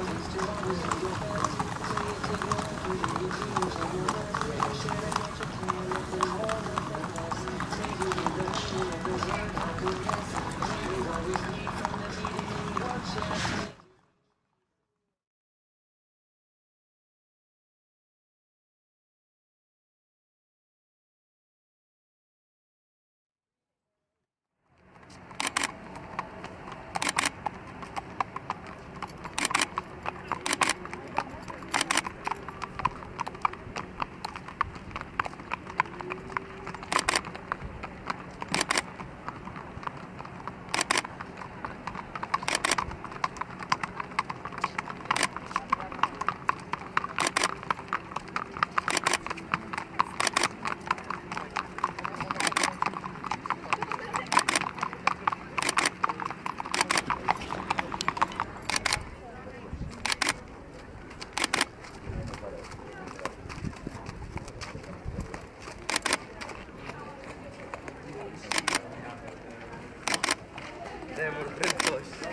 Demon prędkości.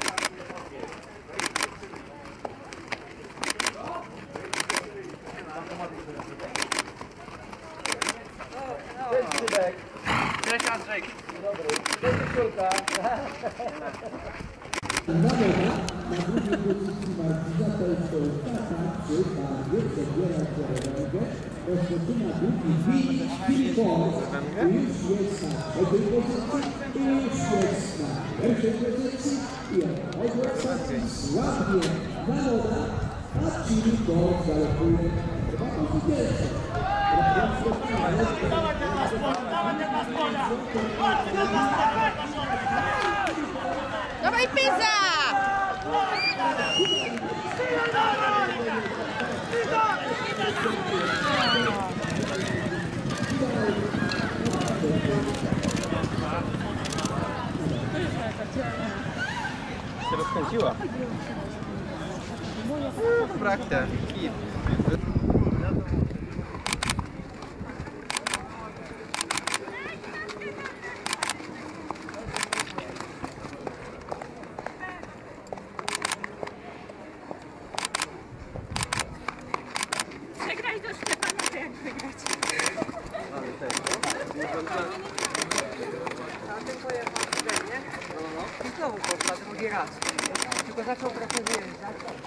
Cześć Zybek. Cześć Andrzej. Dobry. Cześć Szulka. Uwaga, na drugiej pozycji Marcina to jest Tata, przy barwie przebiera Czerwęgę, rozpoczyna drugi Filipon, już jest na trzeciej pozycji, już jest na pierwszej pozycji i odwracając słabnie Waloda, a Filipon galopuje chyba i pierwszy. Dawaj Pyza! Się rozkręciła. Praktyka. Przegraj do Szczepana, jak wygrać. A ten pojechał w nie? I znowu poszła drugi raz. Tylko zaczął trochę wyjeżdżać.